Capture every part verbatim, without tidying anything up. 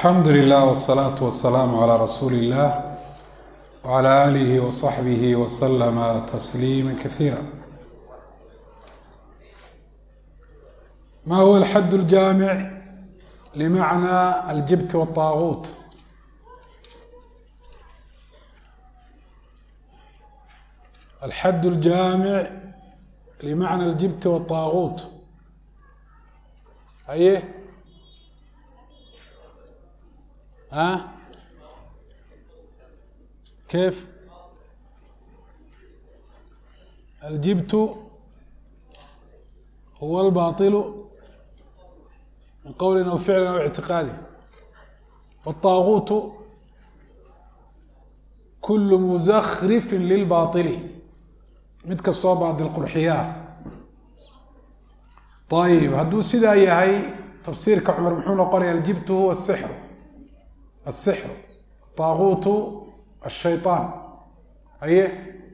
الحمد لله والصلاة والسلام على رسول الله وعلى آله وصحبه وسلم تسليما كثيرا. ما هو الحد الجامع لمعنى الجبت والطاغوت؟ الحد الجامع لمعنى الجبت والطاغوت أيه؟ ها؟ كيف؟ الجبت هو الباطل من قول أو فعل أو اعتقاد، والطاغوت كل مزخرف للباطل mid kastoo baadil qurxiyaa. ayib hadduu sidaa yahay tafsiirka cumar muxuu noqonayaa? aljibtu huwa asixr asixr taaguutu ashayطaan. aye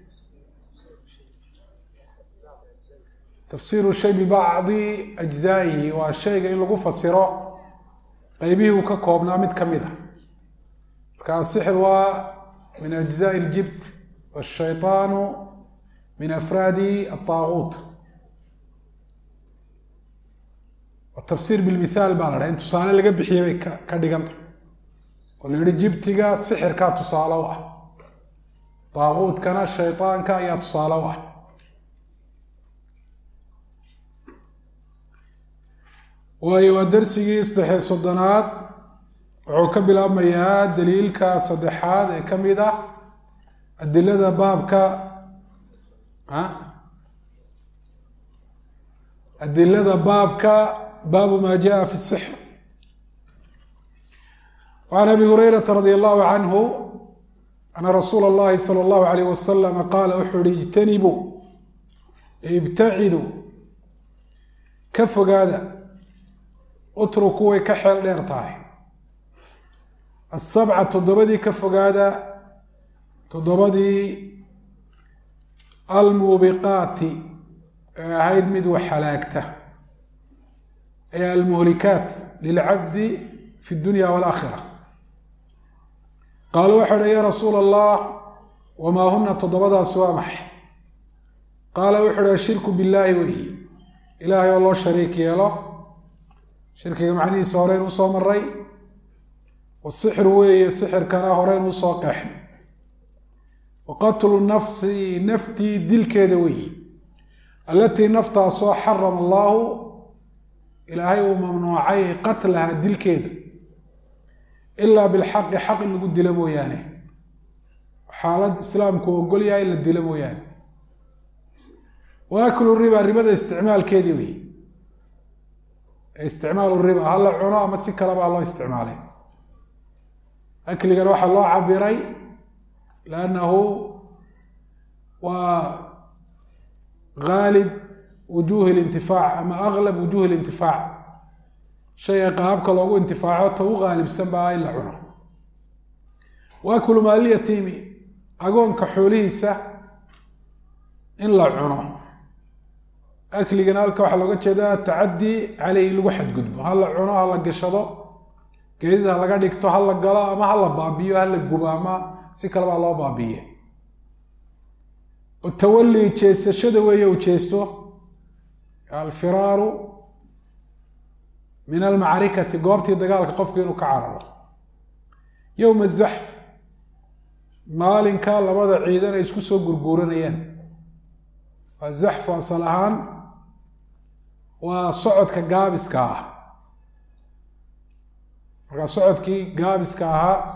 tafsiiru shay bibacdi ajzaa'ihi waa shayga in lagu fasiro qaybihii uu ka koobnaa mid ka mid a. marka asixr waa min ajzaa'i aljibt washayطaanu من أفراد الطاغوت. والتفسير بالمثال بانا أنت تصالة لقى بحية كدقنت واللي جبتك سحر كا تصالة واحد، طاغوت كان الشيطان كا يا تصالة واحد. وأيوة درسي استحي الصدنات عوكب الأميات دليل كا صدحات كم إذا الدليل باب كا ها أدلة بابك باب ما جاء في السحر. وعن أبي هريرة رضي الله عنه أن رسول الله صلى الله عليه وسلم قال أحد اجتنبوا ابتعدوا كفوا هذا اتركوا كحل ليرتاح السبعة تضبدي كفوا هذا تضبدي الموبقات هيد مد وحلاكته هي المهلكات للعبد في الدنيا والآخرة. قالوا وحد يا رسول الله وما هن تضبضها سوامح؟ قال وحد الشرك بالله وهي إلهي والله شريك يا له شرك معني صورين وصوم الري، والسحر وهي سحر كان هورين وصوق احنا، وقتل النفس نفتي دل كذوي التي نفتها صو حرم الله إلهي وممنوعي قتلها دل كذا إلا بالحق حق اللي قد دلمو يعني حالة إسلامك وقول يا إلا دلمو يعني. وأكل الربا الربا ده استعمال كذوي استعمال الربا هلا عنا ما تسكر الله استعماله أكل جروح الله عبري لأنه وغالب وجوه الانتفاع أما أغلب وجوه الانتفاع شيء قابك لو انتفاعاته غالب سبعة إلا عنا. وأكل مال اليتيم أقول كحوليسة إلا عنا أكل جنالك وحلقة كذا تعدي عليه الوحد قدبه هلا عنا هلا قشطه كذا هلا قاعد يكتو هلا قلا ما هلا بابيو هلا جبامة سكر الله بابيه. والتولي تشيس الشدوية وتشيسته الفرار من المعركة قومتي دقالك قفك إنه كعرر يوم الزحف مال كان لبضع عيدان يسكسوا قرقورين أيان. الزحف وصلهان وصعد كقابس كاه صعد كي قابس كاها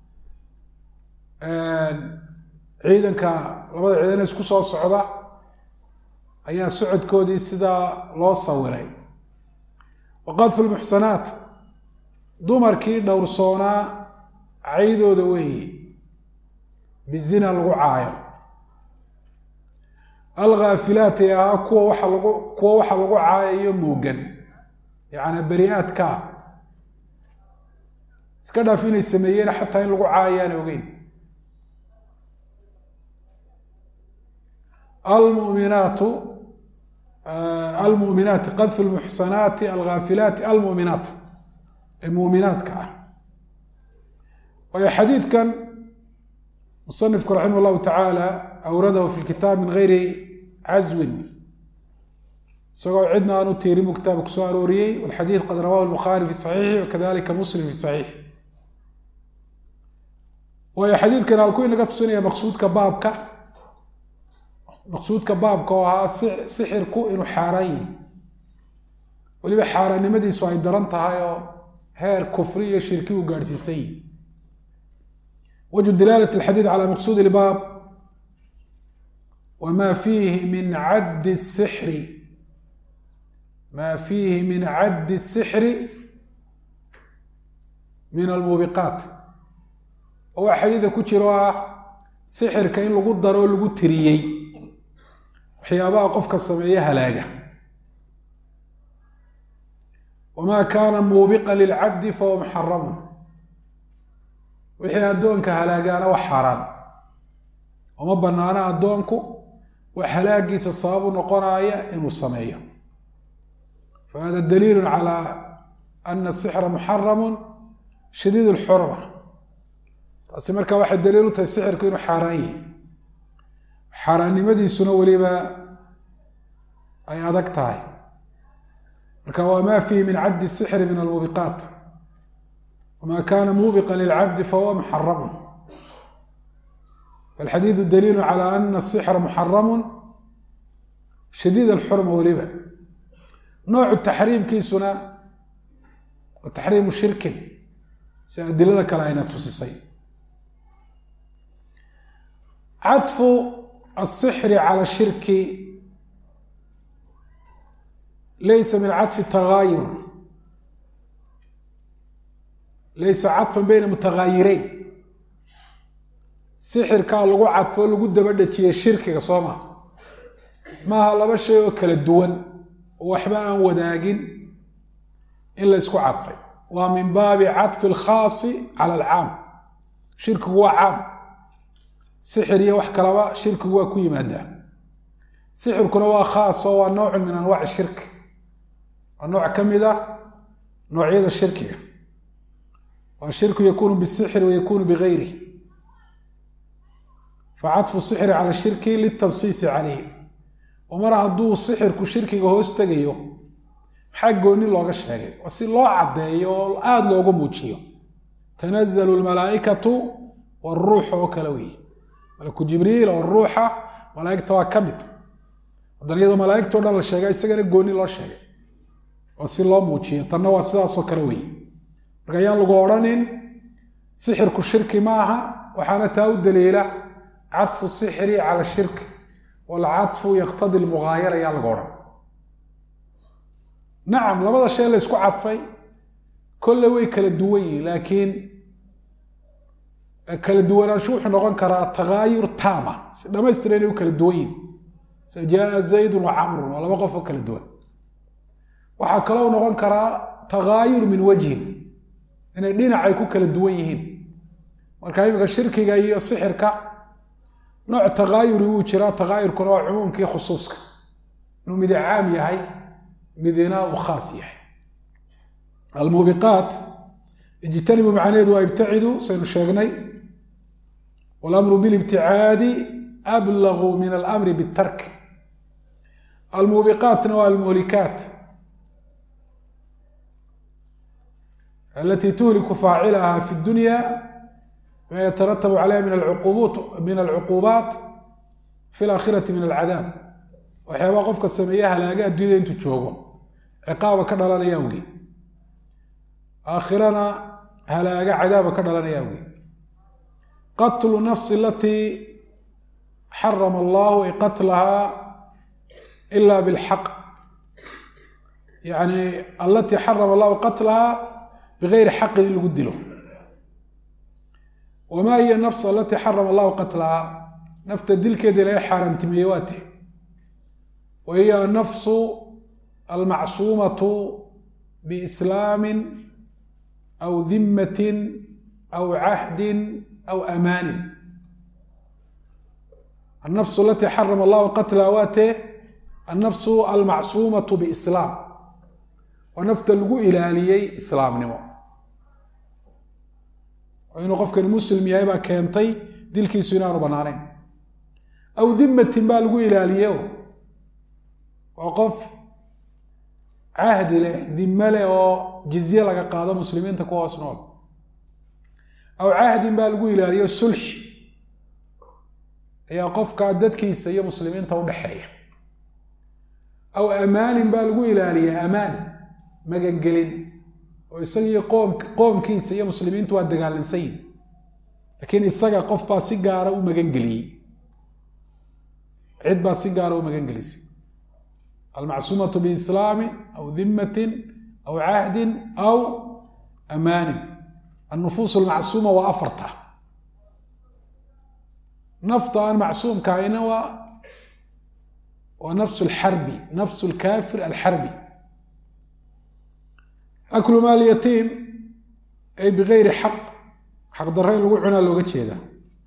ciidanka labada ciidan isku soo socda ayaa socodkoodii sida loo sawiray. waqadfu almuhsanaat dumarkii dhowrsoonaa caydooda weeye bizina lagu caayo. alghaafilaat yaa kuwa waxa lagu kuwa waxa lagu caayayo muugan yaani bari'aadka iska dhaaf inay sameeyeen xataa in lagu caayaan ogeyn. المؤمنات المؤمنات قذف المحصنات الغافلات المؤمنات المؤمنات كا وهي حديث كان مصنف رحمه الله تعالى أورده في الكتاب من غير عزو سواء عندنا أنه تيرم كتاب كسوار أوريي والحديث قد رواه البخاري في صحيحه وكذلك مسلم في صحيح. وهي حديث كان الكوين نقط سنة مقصود كبابك مقصود كبابك وها سحر كو إنه حارين ولي حارين مدي سواء درنتها هير كفرية شركي وقارسيسي. وجد دلالة الحديث على مقصود الباب وما فيه من عد السحر ما فيه من عد السحر من الموبقات. هو حديث كتير سحر كاين لو قدروا لو تريي وحيابها قفك السمعية هلاقة. وما كان موبقا للعبد فهو محرم وحي أدونك هلاقانا وحرام وما بنانا أدونكو وحلاقي سصاب ونقرايا إنو السمعية. فهذا دليل على أن السحر محرم شديد الحرمة. تأسمرك واحد دليل السحر كينو حاراني حاراني مدي سنو وليبا أي أدكتاي وما فيه من عد السحر من الموبقات وما كان موبقا للعبد فهو محرم. فالحديث دليل على أن السحر محرم شديد الحرمة وليبا. نوع التحريم كيسنا وتحريم الشرك سأدل لك العين تسيسي. عطف السحر على الشرك ليس من عطف التغاير ليس عطفا بين متغايرين. سحر كان لغو عطفه لغو دبدتي الشرك صوما ما هلا بشيء وكل الدون وحبا وداقين إلا يسكو عطفي ومن باب عطف الخاص على العام. شرك هو عام سحر يوح كلوا شرك هو كوي مادة. سحر كلوا خاص هو نوع من أنواع الشرك النوع كم ذا نوعية الشركية والشرك يكون بالسحر ويكون بغيره. فعطف السحر على الشرك للتنصيص عليه ومرة هدو السحر كشرك هو استجيو حقوني لوغا شيغي وسي لو عديو aad loogu muujiyo تنزل الملائكة والروح وكلوي ملك جبريل والروح ملائكة وكمد ودنيا ملائكة دون لا شيغay isagana gooni loo sheegay wasi loo muujiyo tanna waa sidaas oo kale weey marka yaan lagu oranin sixirku shirki maaha waxaana taa u daliila عطف السحر على الشرك والعطف يقتضي المغايرة يا الغرب. نعم لبدا الشيء اللي يسكو عطفي كل وي كلا دوي لكن كلا دوي نشوف نقول كرا تغاير تامة لما يستريني كلا دوين سجاء زيد وعمر ولا وقف كلا دوي وحكلو نقول كرا تغاير من وجه إن الدين عيكو كلا دويين والكلام الشرك جاي السحر كا نوع تغاير وجرا تغاير كنوع عموم كي خصوصك إنه مدى عام يهي مدينة وخاص يهي. الموبقات اجتنبوا معناه وابتعدوا سينشاغني والأمر بالابتعاد أبلغ من الأمر بالترك. الموبقات نوع المهلكات التي تهلك فاعلها في الدنيا ما يترتب عليها من العقوبات من العقوبات في الآخرة من العذاب. وحيوا قفك السميها لاقات ديدا انتو تشوفوا عقابة كدلان يوغي آخرنا هلاقا عذابة كدلان يوغي. قتل النفس التي حرم الله قتلها إلا بالحق يعني التي حرم الله قتلها بغير حق اللي قدله. وما هي النفس التي حرم الله قتلها؟ نفت الدل كده لا حرم تميواته وهي النفس المعصومة بإسلام أو ذمة أو عهد أو أمان. النفس التي حرم الله قتلها واته النفس المعصومة بإسلام ونفت اللقو إلى آليي إسلام نمو وإنه قف كان مسلم يهيبا كينتي دلكي سنان وبنانين أو ذمة ما لقوا إلى اليوم وقف عهد له ذمة له جزية لك قادة مسلمين تكوها سنون أو عهد ما لقوا إلى اليوم السلح هي قف كعدد كيسية مسلمين تودحية أو أمان ما لقوا إلى اليوم أمان مجنجلين ويسوي قوم قوم كيسية مسلمين تودق على السيد لكن يسقى قف باسيجارة ومجنجلي عد باسيجارة ومجنجلسي المعصومة بإسلام أو ذمة أو عهد أو أمان النفوس المعصومة وأفرتها نفطا معصوم كائنة و... ونفس الحربي نفس الكافر الحربي أكل مال يتيم أي بغير حق حق ضرين الوعنا لو قتش هذا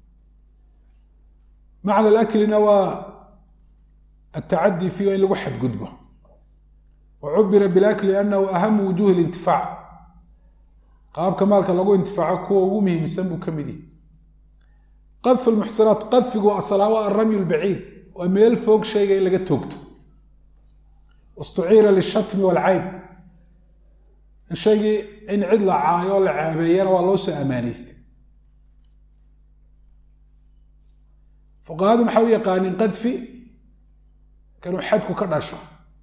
معنى الأكل نوى التعدي فيه وإن لوحد قدبه وعبر بالأكل لأنه أهم وجوه الانتفاع قاب كمالك لقوا انتفاعك هو ومهم سنبو كمدي قذف المحسنات قذف وأصلاء الرمي البعيد وميل فوق شيء اللي قد توقته استعير للشتم والعيب الشيء إن عدل عايو العابيين والله أمانيست فقادم حوية قانين قذفي كانوا حدكوا كرشوا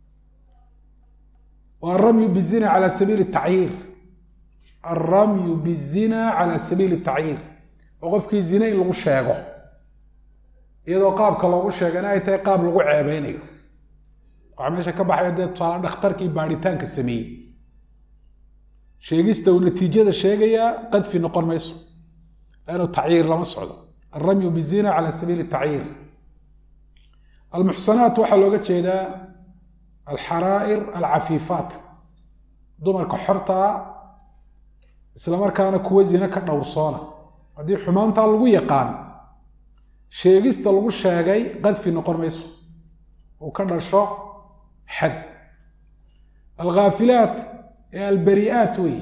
والرمي بالزنا على سبيل التعيير الرمي بالزنا على سبيل التعيير وقفك الزنا اللي شاغو إذا قابك لو شاغنا أي قاب لو عيبينيو وعماشا كبح يدد صار اختركي باريتان كسميه شيغيستا ونتيجه شيغيا قد في نقر ميسو لانه تعيير لما سعود الرمي بالزنا على سبيل التعيير المحصنات waxa looga jeedaa الحرائر العفيفات dumarka xorta isla markaana kuwa zina ka dhowrsoona hadii xumaanta lagu yaqaan sheegista lagu sheegay qadfi noqon mayso oo ka dhasho xad الغافلات البريئات وي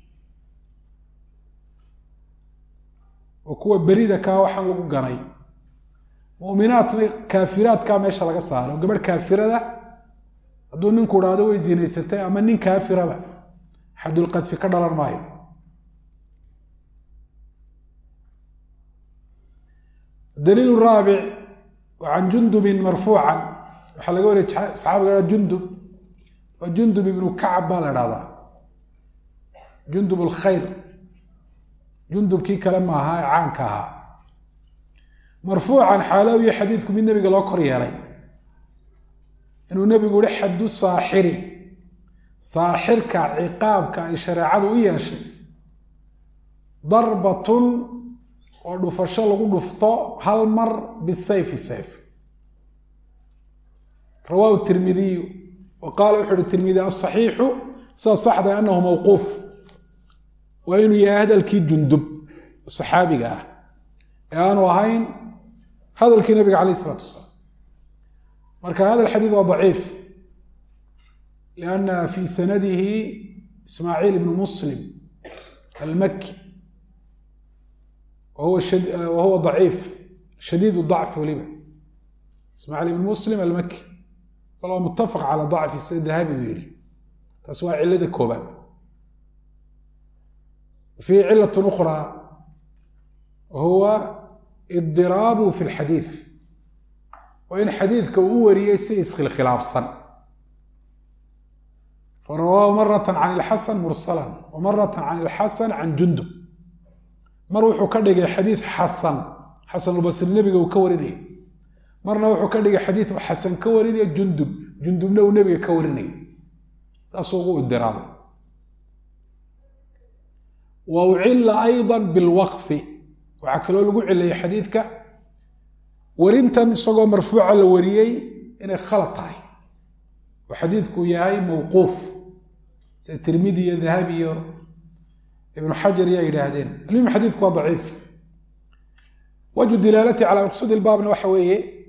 وكوا بريده كا waxaan lagu ganay mu'minaat kaafiraat ka meesha laga saaro gabadh kaafirada haduu nin ku raado way zinaysatay ama nin kaafirada xadul qadfi ka dhalan maayo دليل الرابع وعن جندب مرفوعا waxa laga wariyay saxaabiga jundub وجندب بن كعب بالرضا جندب الخير جندب كي كلامها هاي عانكها مرفوعا حالوي حديثكم من النبي قال قري علي انه النبي يقول حد الساحر ساحرك عقابك شريعه وياشي ضربه ودفش لو دفطو هل مر بالسيف سيف رواه الترمذي وقال وحد الترمذي الصحيح صحد أنه موقوف وإنه يهدى الكي جندب الصحابي قاه يعني وهين هذا الكي نبي عليه الصلاة والسلام مركا هذا الحديث ضعيف لأن في سنده إسماعيل بن مسلم المكي وهو شد وهو ضعيف شديد الضعف ولما إسماعيل بن مسلم المكي والله متفق على ضعف السيد الذهبي ويري تسوى علة كوبان في علة أخرى وهو اضطراب في الحديث وإن حديث كوري يسيس الخلاف صن فرواه مرة عن الحسن مرسلا ومرة عن الحسن عن جندب مروح كدغ حديث حسن حسن البصري النبي وكوريني مرنا وحو كدغ حديث حسن كوريني جندب جندبنا ونبي كوريني ساسوغو الدراب وعل ايضا بالوقف وعكلو لغو علي حديثك ورنتن سوغو مرفوع لوريي ان خلط هاي وحديثك ياهي موقوف الترمذي الذهبي ابن حجر يا يراهدين المهم حديثك ضعيف وجه دلالته على مقصود الباب وحويه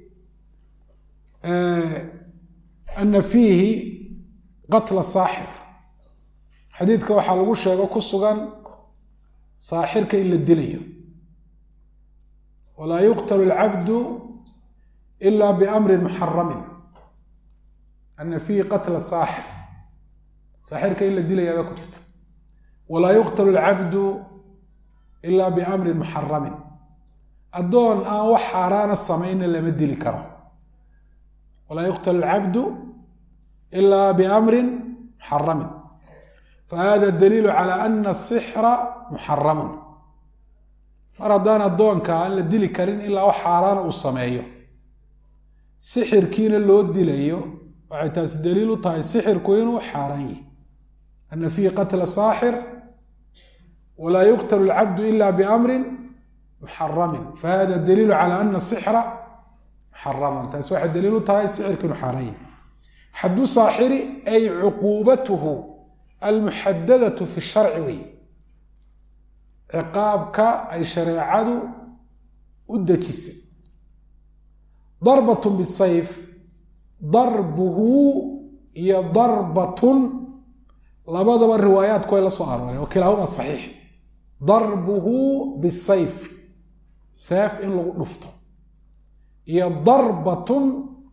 آه أن فيه قتل الساحر حديثك waxaa lagu sheego ku sugan saaxirka in la dilayo walaa yuqtalu alcabdu ila biamrin muxaramin ana fiihi qatla saaxir saaxirka in la dilayaabaa ku jirta walaa yuqtalu alcabdu ila biamrin muxaramin addoon aan wax xaaraana samayna lama dili karo walaa yuqtalu alcabdu ila biamrin muxaramin fahada daliilu cala ana asixra muxaramun mar haddaan addoonka aan la dili karin ilaa wax xaaraana uu sameeyo sixirkiina loo dilayo waxay taasi daliil u tahay sixirku inuu xaaraan yihi ana fiihi qatla saaxir walaa yuqtalu alcabdu ila biamrin muxaramin fahada daliilu cala ana asixra muxaramun taasi waxay daliil u tahay sixirku inuu xaaraan yihi xaddu saaxiri ay cuquubatuhu almuxadadatu fi sharci wey ciqaabka ay shareecadu u dejisay darbatun bisayf darbuhu iyo darbatun labadaba riwaayaadku way la soo arooreen wakilaahuma saxiix darbuhu bisayf seef in lagu dhufto iyo darbatun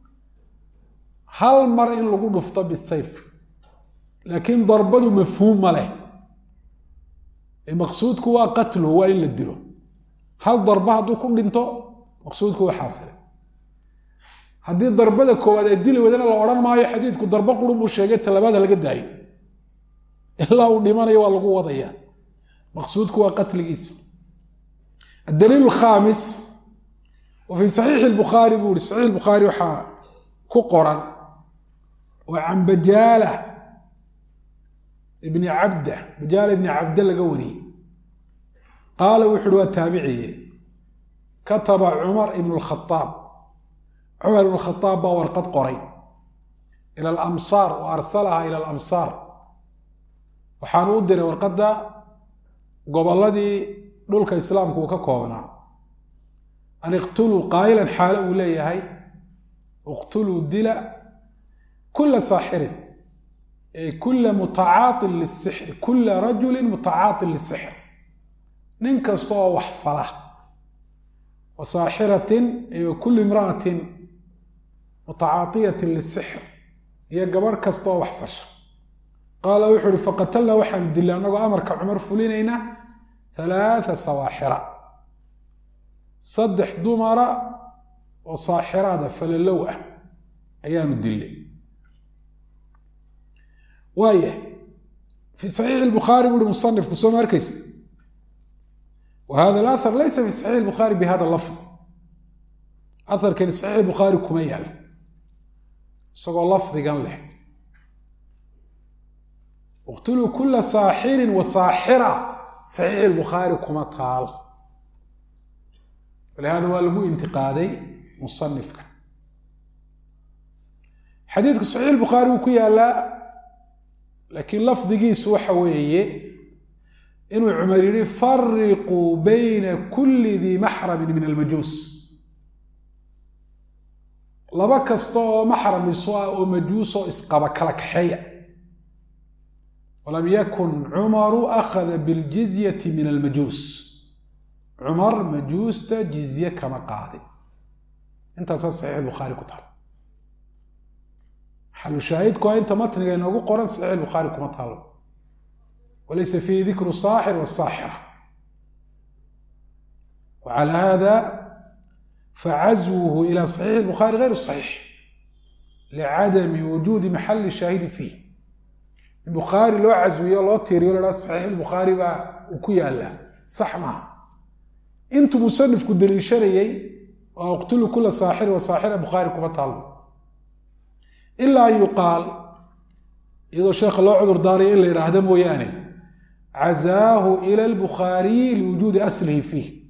hal mar in lagu dhufto bisayf laakiin darbadu mafhuum ma leh maqsuudku waa qatluhu waa in la dilo hal darba hadduu ku dhinto maqsuudku waa xaasile haddii darbada koowaad ay dili wadana la odhan maayo xadiidku darbo qurun buu sheegay talabaada laga daayo ilaa uu dhimanayo waa lagu wadaya maqsuudku waa qatligiisa الدليل الخامس وفي صحيح البخاري بوري صحيح البخاري وحا كقرا وعن بجالة ابن عبده بجالة ابن عبد الله قوري قال وحلوة تابعي كتب عمر ابن الخطاب عمر بن الخطاب ورقة قري إلى الأمصار وأرسلها إلى الأمصار وحانو دير ورقة قبل الذي دولك إسلام كوكا كونا أن اقتلوا قائلا حاله لي هاي اقتلوا دلا كل ساحر كل متعاط للسحر كل رجل متعاط للسحر ننكسطوا وحفرة وساحرة كل امرأة متعاطية للسحر هي قبر كسطوا وحفش قال وحر فقتلنا وحن دلا أنه أمرك عمر فلينينا ثلاثة سواحرة صدح دمرة وصاحرة فللوة أيام الدلي وايه في صحيح البخاري والمصنف كسوم مركز وهذا الأثر ليس في صحيح البخاري بهذا اللفظ أثر كان صحيح البخاري كميال سوى لفظ قال له اقتلوا كل ساحر وساحرة صحيح البخاري كما طال ولهذا هو لقوا انتقادي مصنفك حديثك صحيح البخاري وكيا لا لكن لفظ جيس وحويه إنه عمر يفرقوا بين كل ذي محرم من المجوس لبا كستو محرم سواء مجوس اسقبا كلك حيا ولم يكن عمر أخذ بالجزية من المجوس عمر مجوس جزية كما قاضي انت صحيح البخاري كتر حل شاهدكم انت متن انه قران صحيح البخاري كما طال وليس فيه ذكر الصاحر والصاحرة وعلى هذا فعزوه إلى صحيح البخاري غير الصحيح لعدم وجود محل الشاهد فيه البخاري لو عزوه لو تيري ولا صحيح البخاري با وكيا لا صح ما انتم مصنف كدليل شرعي واقتلوا كل صاحر وصاحرة بخاري كما طال إلا أن يقال إذا شيخ الله عذر داري إلا يرهده موياني عزاه إلى البخاري لوجود أصله فيه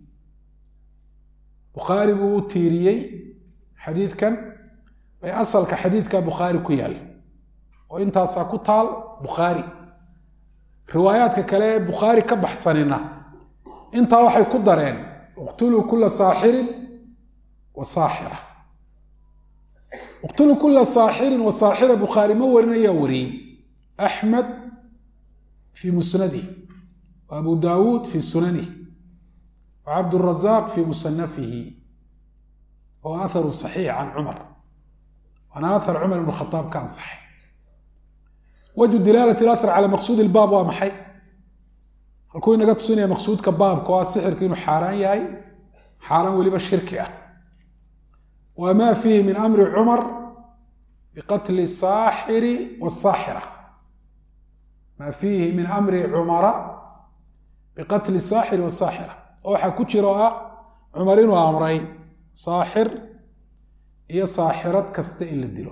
بخاري بو تيريي حديث كان أصل كحديث كان بخاري كيال وإنت ساكتال بخاري روايات ككلام بخاري كبحسننا انت وحي كدرين اقتلوا كل ساحر وساحرة اقتلوا كل ساحر وساحرة بخاري مورنا يوري أحمد في مسنده وأبو داود في سننه وعبد الرزاق في مصنفه هو أثر صحيح عن عمر وأنا أثر عمر بن الخطاب كان صحيح. وجه دلالة الأثر على مقصود الباب ومحي هل كوي نقد تصيني مقصود كباب كوا السحر كينو حاران ياي حاران وليب الشركة وما فيه من أمر عمر بقتل الساحر والساحرة ما فيه من أمر عمر بقتل الساحر والساحرة أوحى كتشروا عمرين وأمرين ساحر هي ساحرة كستئل الدلو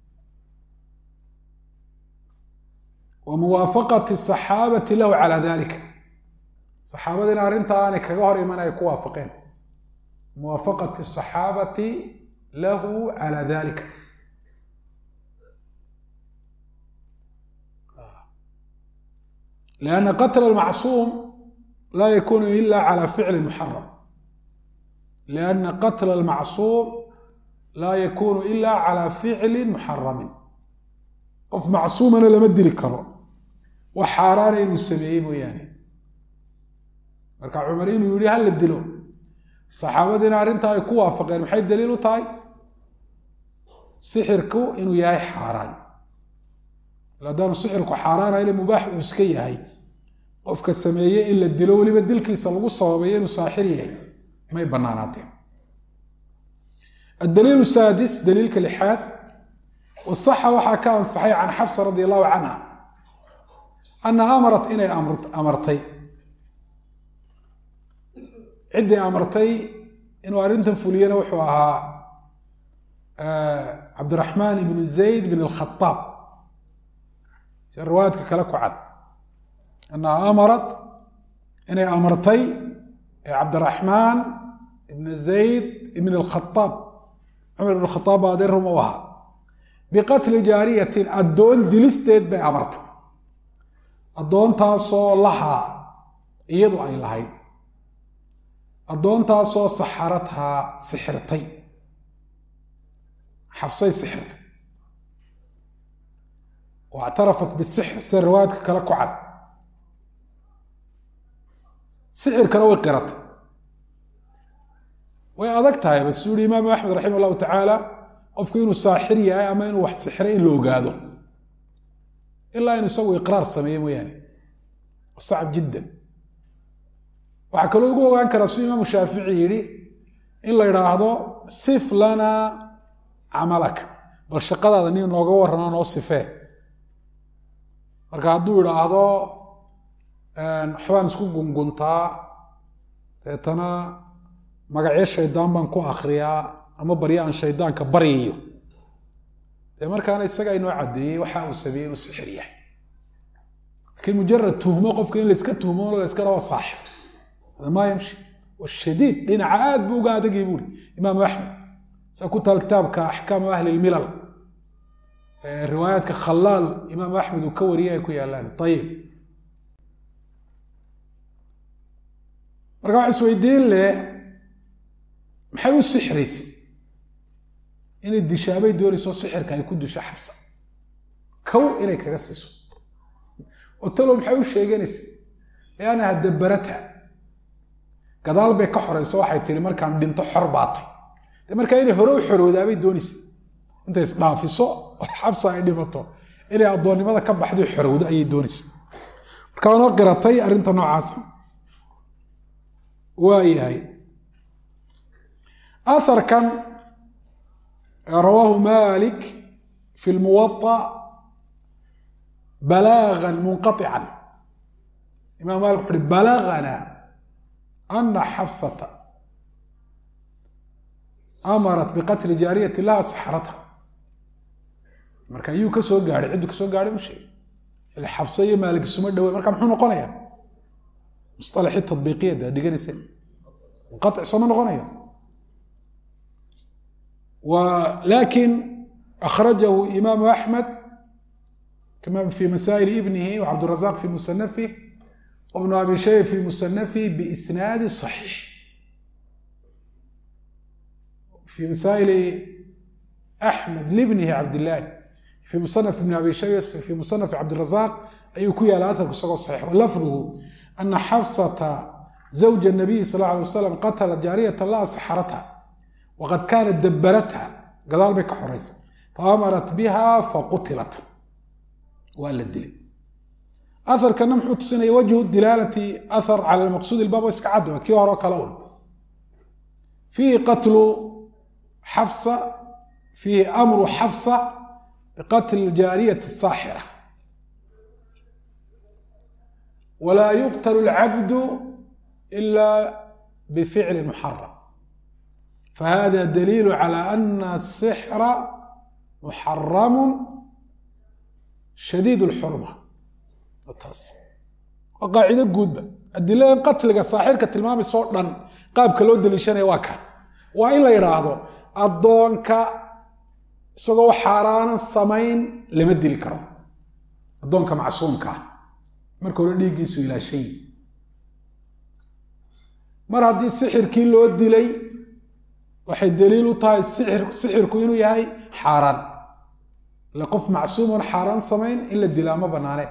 وموافقة الصحابة له على ذلك صحابة نارنتا أنا كجهر من يكوافقين موافقة الصحابة له على ذلك لأن قتل المعصوم لا يكون إلا على فعل محرم لأن قتل المعصوم لا يكون إلا على فعل محرم قف معصوم أنا لم أدري كرو وحاران إنه سمعيه يعني مركع عمرين يقولي هل الدلو صحابة نارنتا يكوا فقير محي الدليل تاي سحركو إنه ياي حاران لا دام سحركو حاران هاي مباح وسكية هاي قفك السمعيه إلا الدلو اللي بدلك يصلقوا الصوابين وساحريه ما يبناناتين. الدليل السادس دليل كالإحاد والصحة وحا كان صحيح عن حفصة رضي الله عنها أنها أمرت إني أمرت أمرتي عدي أمرتي إنه أرنتم فولينا وحوها آه عبد الرحمن بن زيد بن الخطاب الروايات كلكو عد أنها أمرت إني أمرتي عبد الرحمن بن زيد بن الخطاب عمر بن الخطاب هذا وها بقتل جارية الدون دلستيد بأمرت الدون تاسو لها يدو أي لهاي الدون تاسو سحرتها سحرتي حفصي سحرتي واعترفت بالسحر سروات كلكو عد سحر كانوا قرت وأذكتها بس يقول الإمام أحمد رحمه الله تعالى قفك إنه ساحرية أما إنه واحد سحرين لو قادوا إلا إنه يسوي إقرار سميمه يعني صعب جدا وحكلوا يقولوا أنك رسول الإمام الشافعي يري إلا يراهدوا صف لنا عملك بل شقد هذا نيو نوغور رنا نوصفه marka haduu yiraahdo een xawaan isku gungunta teetana magaciisa shaydaan baan ku akhriyaa ama bariyaan shaydaanka bariyo ee markaana isaga inoo cadeeyay waxa uu sameeyay sixriya laakiin mujarrad tuhmo qofka in la iska tuhmo la iska rawa saaxir hada ma yamshi والشديد لنا عاد بو قاعد يقول امام احمد سكوت الكتاب كاحكام اهل الملل الروايات كخلال امام احمد وكوريه كو يالان طيب رجع سويدين له محيو السحريس إن الدشابي دوري سو سحر كان يكون دشا حفصة كو إني كغسسو قلت له محيو شيغانيس لأنها هدبرتها كذلك بكحر سو waxay tiri markaan dhinto xor baatay de marka inay hore u xoroodaabay doonis inta isdhaafiso xabsa ay dhimato inay adoonnimada ka baxdo xorowda ay doonis marka wana qiratay arinta noocaas waayahay athar kan رواه مالك في الموطأ بلاغا منقطعا إمام مالك بلغنا أن حفصة أمرت بقتل جارية لها سحرتها مركا يو كسو غاري عندو كسو غاري مشي الحفصية مالك السمر دوي مركا محو نقونيا مصطلح التطبيقية ده ديغانيسين انقطع سما نقونيا ولكن أخرجه إمام أحمد كما في مسائل ابنه وعبد الرزاق في مصنفه وابن أبي شيبة في مصنفه بإسناد صحيح في مسائل أحمد لابنه عبد الله في مصنف ابن أبي شيبة في مصنف عبد الرزاق أي كوي على أثر كسوق صحيح ولفظه أن حفصة زوج النبي صلى الله عليه وسلم قتل جارية لها سحرتها وقد كانت دبرتها قضال بك حريصة فأمرت بها فقتلت وقال الدليل أثر كان محمود سنة وجه دلالة أثر على المقصود الباب وإسكعده وكي وراك لون فيه قتل حفصة فيه أمر حفصة بقتل الجارية الساحرة ولا يقتل العبد إلا بفعل محرم فهذا دليل على أن السحر محرم شديد الحرمة وقاعدة قودة الدليل قتل الساحر كتلمام الصوت قاب كلو دليشان واكا وإلا يرادو الضونك سقو حاران السمين لمد الكرم الضونك معصومك مركو رديقيسو إلى شيء مر هدي السحر كي لو دلي waxay daliil u tahay sixir sixirku inuu yahay xaraan la qof macsuum oo xaraan sameyn illa dilaamo banaane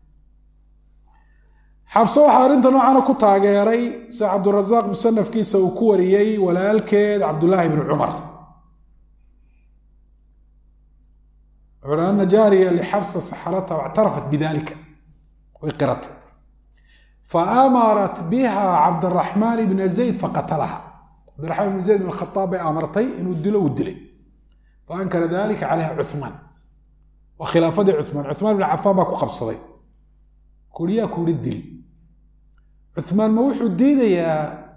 xafsa waxa arinta noocan ku taageeray Sheikh Abdul Razzaq musannafkiisa uu ku wariyay walaalkeed Abdullah ibn Umar ورأن جارية لحفصة سحرتها واعترفت بذلك وقرت فأمرت بها عبد الرحمن بن زيد فقتلها عبد الرحمن بن زيد بن الخطاب أمرتي إنه الدلو والدلي فأنكر ذلك عليها عثمان وخلافة عثمان عثمان بن عفان باكو قبصدي كوريا كوري الدل عثمان موحو الدين يا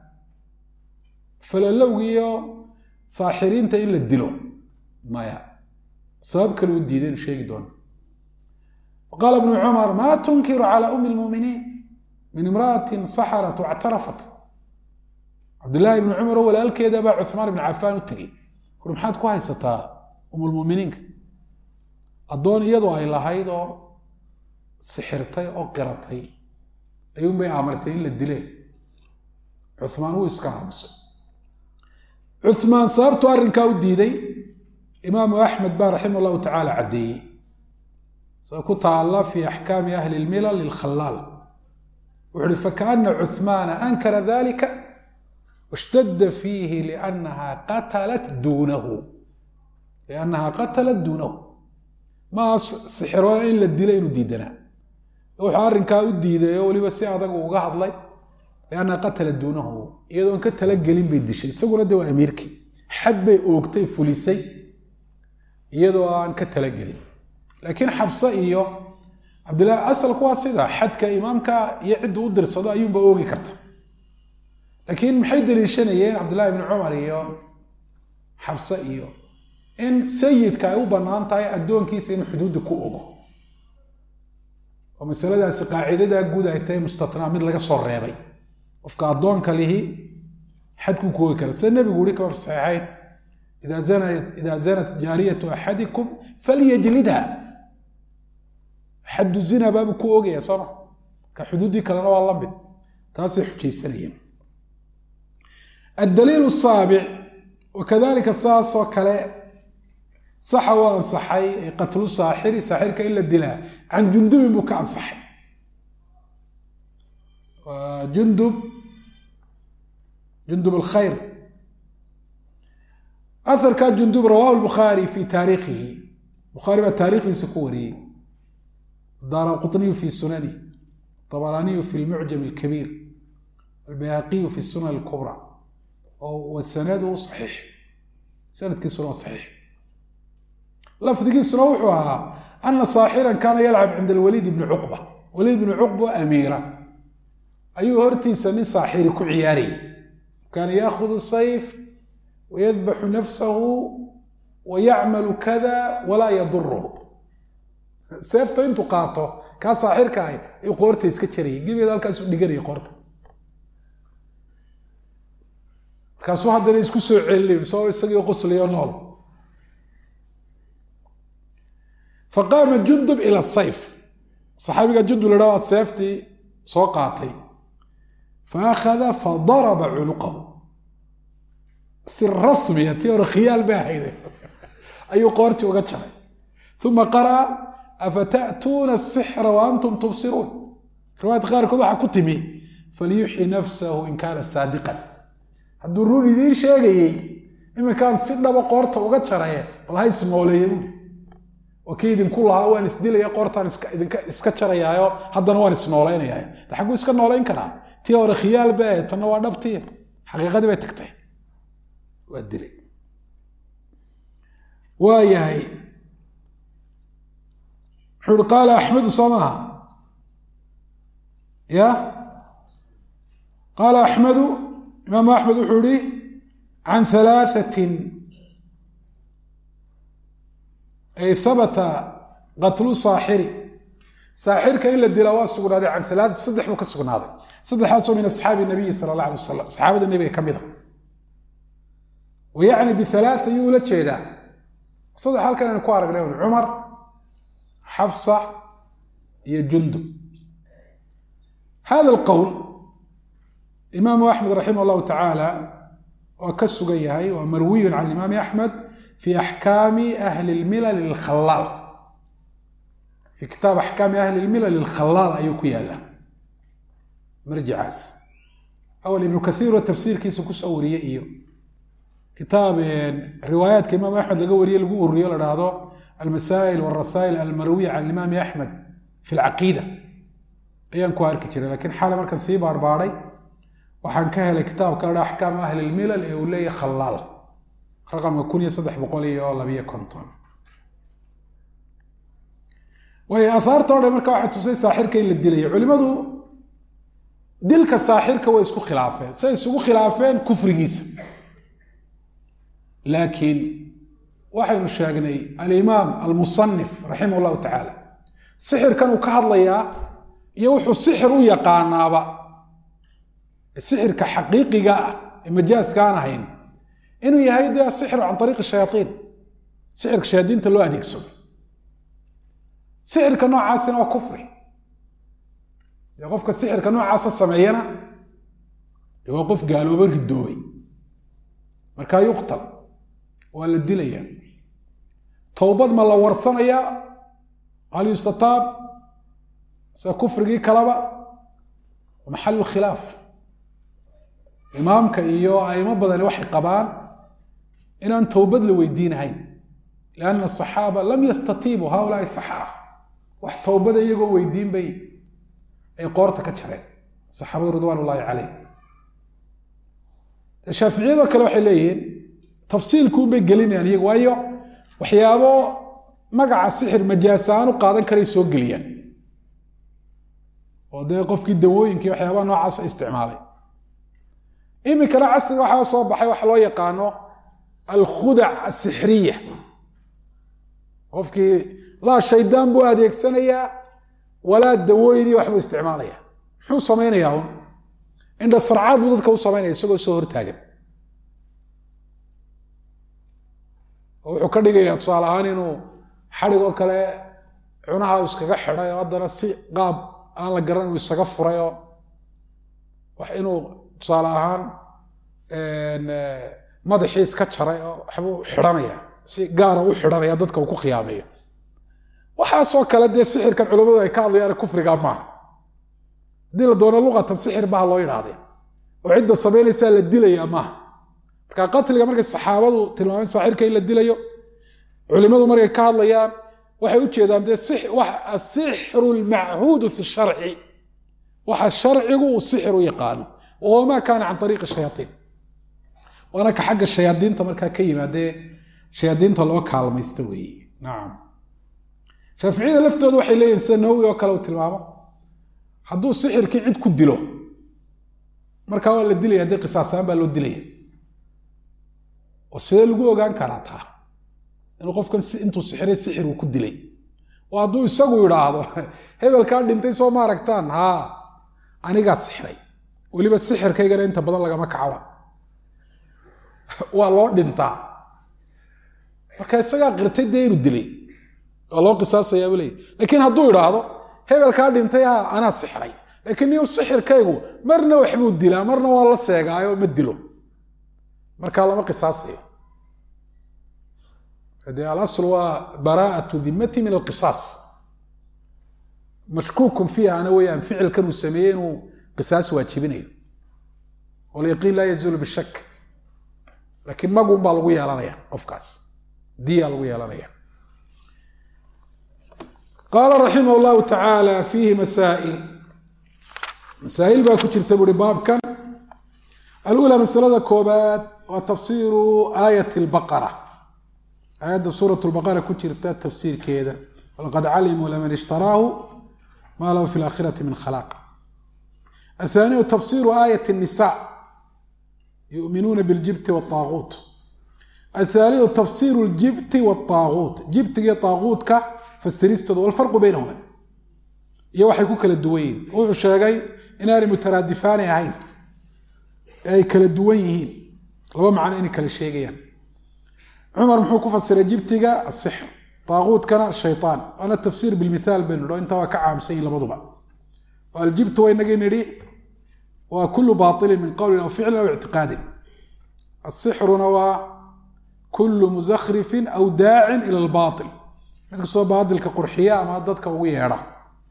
فللوغيو صاحرين إلا الدلو ما يا سبب كانوا الدين شيء دون وقال ابن عمر ما تنكر على أم المؤمنين من امرأة سحرت واعترفت عبد الله بن عمر ولا الكيدا با عثمان بن عفان وتغي كل محاد كو هيستا ام المؤمنين ادون يدو اي لهيدو سحرتي او قرتي ايوم بي امرتين للدلي عثمان هو اسكا امس عثمان صابت ارنكا وديدي امام احمد با رحمه الله تعالى عدي سكت الله في احكام اهل الملل للخلال وعرف فكأن عثمان انكر ذلك واشتد فيه لأنها قتلت دونه لأنها قتلت دونه ما سحروا إلا الدلين وديدنا وحارن كاو الديدة ولي بس يعطيك وقاعد لي لأنها قتلت دونه إذا أنك تلقلين بيدشي سقول دوا أمريكي حد بيوقتي فوليسي إذا أنك تلقلين لكن حفصة إيوه عبد الله أصل قواسدة حد كإمامك يعد ودر صدا أيوم بأوقي كرته لكن محيد ليشانيين عبد الله بن عمر إيوه حفصة إيوه إن سيد كايو بنان تاي أدون كيس إن حدود كوبا ومسألة دا قاعدة دا جودة هتاي مستثنى مثل لك صور ريبي وفك أدون كليه حد كوكوي كرس النبي يقول لك في الصحيحين إذا زنت إذا زنت جارية أحدكم فليجلدها حد الزنا باب كوجي يا صراحة كحدودي كلنا والله بد تاسع حكي سنين الدليل السابع وكذلك الصاص وكلاء صح وانصحي قتل الساحر ساحرك إلا الدلاء عن جندب بكاء صحي جندب جندب الخير أثر كان جندب رواه البخاري في تاريخه بخاري بتاريخ سكوري دار قطني في سننه طبراني في المعجم الكبير البيهقي في السنن الكبرى والسند صحيح سند كسر صحيح لفظ كسر وحوها أن صاحرا كان يلعب عند الوليد بن عقبة وليد بن عقبة أميرة أي هرتي سني صاحر كعياري كان يأخذ السيف ويذبح نفسه ويعمل كذا ولا يضره سيفته انتو قاطو كان صاحر كاي يقورتي اسكتشري جيبي ذلك دغري يقورته كاسو هذا اسكو سو علي سو اسغي قسليو نول فقام الجندب الى الصيف صحابي الجندب لرا سيفتي سو قاطي فاخذ فضرب عنقه سر رسمي تيور خيال باهيده اي قورتي وقتشري ثم قرأ أفتأتون السحر وأنتم تبصرون riwaayad qaarkood waxaa ku timi falyuxyi nafsahu in kaana saadiqan hadduu run idiin sheegayey iminkaan si dhaba qoorta uga jaraye bal ha ismooleeye buui oo kii idinku lahaa waan isdilaya qoortaan iska jarayaayo haddana waan isnoolaynayaayo de xagguu iska noolayn karaa tii hore khiyaal ba ahayd tanna waa dhabtii xaqiiqadii bay tagtay waa dilay waa yahay wuxuu uhi qaala axmedu soo maaha ya qaala axmedu imaamu axmed wuxuu ihi can halaaثatin ay habata qatlu saaxiri saaxirka in la dilaa waa sugnaaday can halaa saddex buu ka sugnaaday saddexaasoo min asxaabi nabiyi sala allah alay wasalam saxaabada nebiga ka mida wa yacni bihalaaثa yuu la jeedaa saddex halkan aynu ku aragnay cumar xafsa iyo jundub hada alqowl imaamu axmed raximah llahu tacaala oo ka sugan yahay waa marwiyun can imaami axmed fi axkaami ahli lmilal alkhalaal fi kitaab axkaami ahli lmilal alkhalaal ayuu ku yaallaa marjicaas awal ibnu kathiir oo tafsiirkiisa kusoo wariyey iyo kitaab riwaayaadka imaam axmed laga wariye lagu ururiyo la dhahdo almasaa'il warasaa'il almarwiya can imaami axmed fi lcaqiida ayaan ku arki jiray lakiin xaale markaan sii baarbaaday waxaan ka helay kitaabka la dhaha axkaam ahli lmilal ee uu leeyahy khalaal raqamka kun iyo saddex boqol iyo labiyo konton way aahaarta o dhan marka waxay tusay saaxirka in la dilayo culimadu dilka saaxirka way isku khilaafeen say isugu khilaafeen kufrigiisa laakiin waxaynu sheegnay alimaam almusanif raximah llahu tacaala sixirkan uu ka hadlayaa iyo wuxuu sixir u yaqaanaaba sixirka xaqiiqiga ah ee majaaska aan ahayn inuu yahay de asixru can ariiqi shayaaiin sixirka shayaadiinta loo adeegsado sixirka noocaasina waa kufri dee qofka sixirka noocaasa sameeyana de waa qof gaaloobo ridoobay markaa yuqtal waa la dilaya towbad ma la warsanayaa hal yustataab sida kufrigii kaleba maxalu khilaaf imaamka iyo aimo badani waxay qabaan inaan towbad la weydiinahayn lianna asaxaaba lam yastatiibuu haulaai saxaaba wax towbada iyagoo weydiin bay ay qoorta ka jareen saxaabadu ridwaan ullaahi caleyh shaaficiyadoo kale waxay leeyihiin tafsiilkuunbay gelinayaan iyagu waayo waxyaabo magaca sixir majaasaan u qaadan karay soo geliyaan oo dee qofkii dawooyinkii waxyaabaha noocaasa isticmaalay iminkana casriga waxaa soo baxay waxa loo yaqaano alkhudac asixriya qofkii laa shaydaan buu adeegsanayaa walaa dawooyinii waxbuu isticmaalaya muxuu samaynayaa un indha sarcaad buu dadka u samaynaya isagoo soo hortaagan oo wuxuu ka dhigayaa tusaale ahaan inuu xadhig oo kale cunaha iskaga xidhay oo haddana si qaab aan la garan uu isaga furay oo wax inuu tusaale ahaan madaxii iska jaray oo waxbuu xidhanaya si gaara u xidhanaya dadka uu ku khiyaamayo waxaasoo kale dee sixirkan culimmadu ay ka hadlayaan kufriga maaha haddii la doono luqatan sixir baha loo yidhahdee oo cidda samaynaysaa la dilaya maaha marka qatliga markay saxaabadu tilmaameen saaxirka in la dilayo culimmadu markay ka hadlayaan waxay u jeedaan dee asixru lmachuudu fi sharci waxa sharcigu uu sixir u yaqaano wahuwa ma kaana can ariiqi shayaaiin waana ka xagga shayaadiinta markaa ka yimaadee shayaadiinta loo kaalmaysta weeye nacam shaaficiyada laftooda waxay leeyihin sida nawowi oo kale uu tilmaamo hadduu sixirkii cid ku dilo markaa waa la dilaya haddii qisaasaan baa loo dilaya oo sidee lagu ogaan karaa taa inuu qofkan intuu sixiray sixir uu ku dilay oo hadduu isagu idhaahdo hebelkaa dhintay soo ma aragtaan haa anigaa sixiray weliba sixirkaygana inta badan lagama kacba waa loo dhintaa marka isagaa qirtay dee inuu dilay waa loo qisaasayaa buu leeyay laakiin hadduu idhaahdo hebelkaa dhintay haa anaa sixiray laakiin niyu sixirkaygu marna waxbuu dilaa marna waa la seegaayo ma dilo markaa lama qisaasayo de alasl waa baraa'atu dimati min alqisaas mashkuukun fiiha ana weeyaan ficilkan uu sameeyey inuu qisaas waajibinayo walyaqiin laa yazuulu bishak laakiin magun baa lagu yeelanaya qofkaas diya lagu yeelanaya qaala raximah llahu tacaala fiihi masaa'il masaa'il baa ku jirta buuri baabkan alula masalada koobaad waa tafsiiru aayat albaqara aayadda suurat lbaqara ku jirta tafsiirkeeda walaqad calimuu laman ishtaraahu maa lahu fi laakhirati min khalaaq athaaniyu tafsiiru aayat الnisa yu'minuuna biاljibti wالطaaguut athaalidu tafsiiru اljibti wالطaaguut jibtiga طaaguutka fasiristooda walfarqu baynahuma iyo waxay ku kala duwan yihiin wuxuu sheegay inaanay mutaraadifaanay ahayn ee ay kala duwan yihiin laba macno inay kala sheegayaan cumar muxuu ku fasiray jibtiga asixr طaaguutkana shayطaan waana tafsiir bilmithaal baynu dho intaa waa ka caamsan yihin labaduba aljibtu waa inagii nidhi waa kulu baaطilin min qowlin aw ficlin aw ictiqaadin asixruna waa kulu musakrifin aw daacin ila albaaطil mid kastoo baatilka qurxiya ama dadka ugu yeedha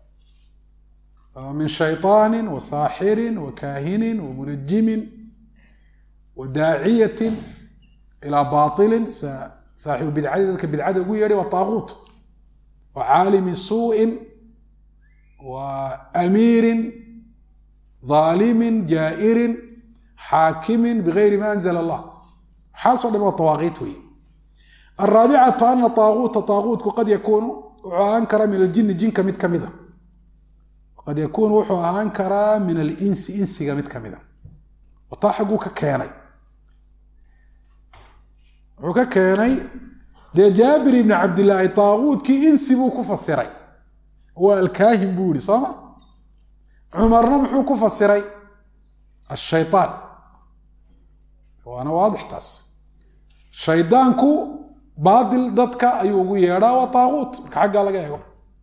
min shayطaani wa saaxirin wa kaahinin wa munajimin wa daaciyatin ilaa baaطilin saaxibu bidcadii dadka bidcada ugu yeedhay waa طaaguut wa caalimi suuءin wa amiirin ظaalimin jaa'irin xaakimin bigayri ma anzla allah waxaasoo dhan waa awaaqiit weeye alraabicatu ana طaaguuta طaaguutku qad yakuunu wuxuu ahaan karaa min aljini jinka mid ka mida qad yakuunu wuxuu ahaan karaa min alinsi insiga mid ka mida wataa xagguu ka keenay wuxuu ka keenay dee jaabir ibni cabdillaahi طaaguutkii insi buu ku fasiray waa alkaahin buu yihi sooma cumarna muxuu ku fasiray ashayطaan waana waadix taas shaydaanku baatil dadka ayuu ugu yeedhaa waa طaaguut marka xaggaa laga eego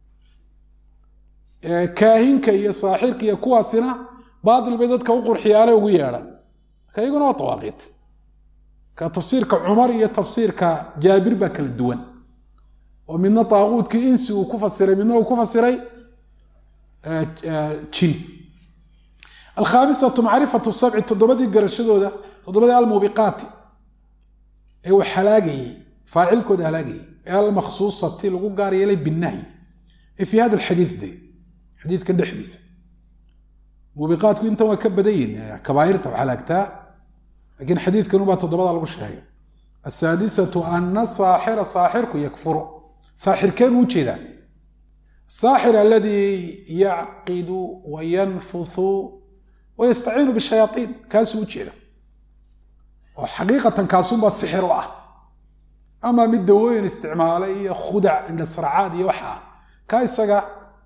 kaahinka iyo saaxirka iyo kuwaasina baatil bay dadka u qurxiyaanay ugu yeedhaan marka iyaguna waa dawaaqiit ka tafsiirka cumar iyo tafsiirka jaabir baa kala duwan oo midna طaaguutkii insi uu ku fasiray midna uu ku fasiray jin alkhaamisatu macrifatu sabci toddobadii garashadooda toddobadii almuubiqaati ee uu halaagayey faacilkooda halaagayey ee almakhsuusati lagu gaar yeelay binahyi ee fii hada alxadiid de xadiidkan dhexdiisa muubiqaatku intan waa ka badan yihin kabaa'irta wax halaagtaa lakiin xadiidkan ubaa toddobada lagu sheegay asaadisatu ana saaxira saaxirku yakfuru saaxirkee buu ujeedaa saaxir aladii yacqidu wayanfuthu wayastaciinu bishayaaiin kaasuu ujeeda oo xaqiiqatan kaasunbaa sixir u ah ama mid dawooyin isticmaalay iyo khudac indhasracaad iyo waxa ah ka isaga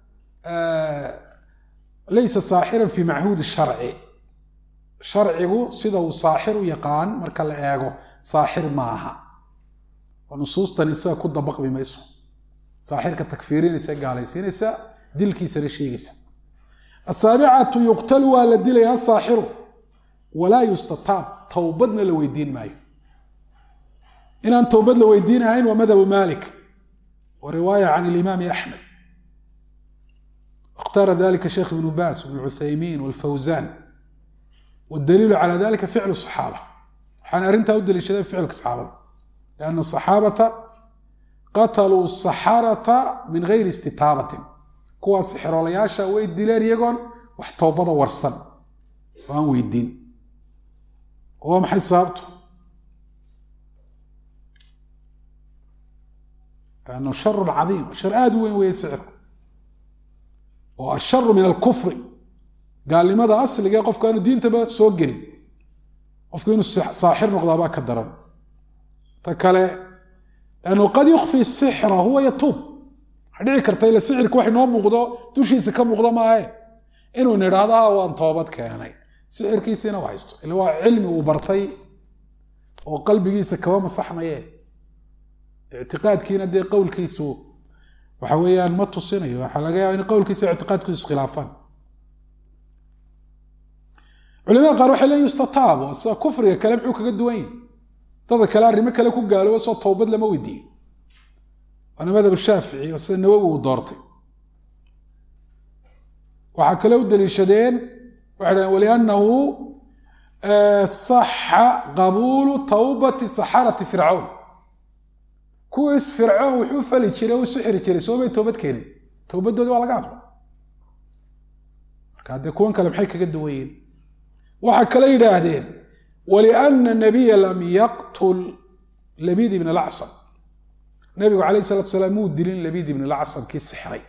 laysa saaxiran fi machuudi sharci sharcigu sida uu saaxir u yaqaan marka la eego saaxir maaha oo nusuustan isaga ku dabaqmi mayso saaxirka takfiirinaysa gaalaysiinaysa dilkiisana sheegaysa asaabicatu yuqtalu waa la dilaya asaaxiru walaa yustataab towbadna la weydiin maayo inaan towbad la weydiinahayn waa madhabu malik wa riwaaya can alimaami axmed اkhtaara dalika sheekh ibnu baas ibn cuthaymiin walfawzan wاdaliilu calى dalika ficlu صaxaaba waxaan arrintaa u daliishaday ficilka saxaabada lianna صaxaabata qataluu saxarata min gayri istitaabatin kuwaa sixiroolayaasha way dileen iyagoon wax towbada warsan oo aan weydiin waa maxay sababtu annahu sharu cadiim shar aada u weyn weeye sixirku oo asharu min alkufri gaalnimada asliga qofka aanu diintaba soo gelin qofku inuu saaxir noqdaabaa ka daran ta kale lannu qad yukfi sixra huwa yatuub waxaa dhici karta ila sixirka wax inoo muuqdo dushiisa ka muuqdo maahe inuu nidhaahdo ha waan toobad keenay sixirkiisiina u haysto ila waa cilmi uu bartay oo qalbigiisa kaba masaxmaye ictiqaadkiina dee qowlkiisu waxa weeyaan ma tusinayo waxaa laga yaaba in qowlkiisa ictiqaadkiisu iskhilaafaan culimada qaar waxay leeyihin yustataab oo sida kufriga kale muxuu kaga duwan yahi dada kale arrimo kale ku gaalooba soo towbad lama weydiiyo waana madhab shaafici oo sida nawowi uu doortay waxaa kale u daliishadeen waxay dhahdeen waliannahu saxa qabuulu tawbati saxarati fircawn kuwiis fircoon wuxuu fali jiray u sixiri jiray soomay toobad keenin towbadoodii waa laga aqbal marka haddee kuwan kale maxay kaga duwayeen waxaa kale yidhaahdeen waliana nabiya lam yaqtul labid ibn alacsam nabigu calayh salatu salaam muu dilin labid ibn alacsam kii sixray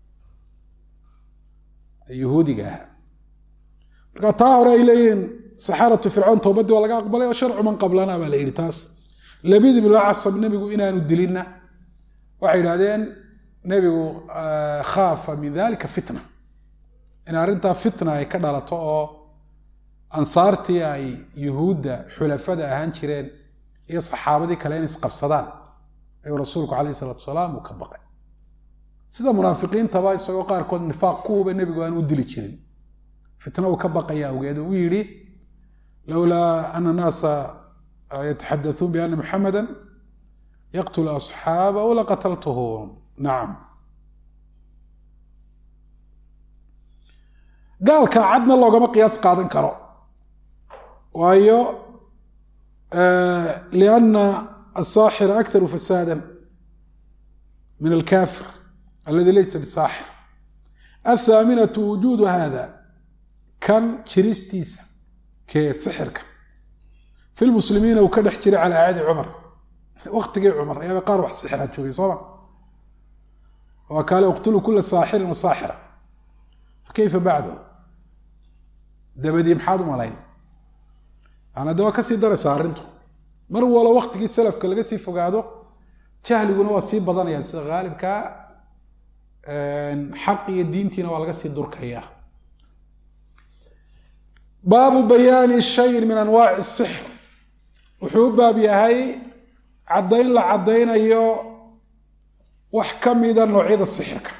yahuudiga ahaa marka taa hore ay leeyihiin saxaratu fircoon towbadii waa laga aqbalay oo sharcu man qablana baa la yidhi taas labid ibn alacsam nebigu inaanu dilinna waxay yidhahdeen nebigu khaafa min dalika fitna in arrintaa fitna ay ka dhalato oo ansaartii ay yuhuudda xulafada ahaan jireen iyo saxaabadii kale in isqabsadaan ayuu rasuulku calayh salaatu wasalaam uu ka baqay sida munaafiqiintaba isagoo qaarkood nifaaq kuhuba nebigu aan u dili jirin fitna uu ka baqaya awgeed uu yidhi lowlaa ana naasa yataxaddathuun biana muxamada yaqtulu asxaabahu laqataltuhu nacam gaalka cadna loogama qiyaas qaadan karo waayo lianna asaaxira akharu fasaada min alkafir aladi laysa bisaaxir athaaminatu wujuudu hada kan jiristiisa kee sixirka fi lmuslimiina uu ka dhex jiray calaa caadi cumar waktigii cumar ayaaba qaar wax sixira joogay sooma waa kaale uqtulu kula saaxirin wa saaxira fakayfa bacdahu dabadii maxaad u malayn maana de waa kasii daraysaa arrintu mar walo waktigii salafka laga sii fogaado jahliguna waa sii badanaya sida haalibkaa xaq iyo diintiina waa laga sii durkaya baabu bayaani shayin min anwaaci sixr wuxuu u baab yahay caddayn la caddaynayo wax ka mida noocyada sixirka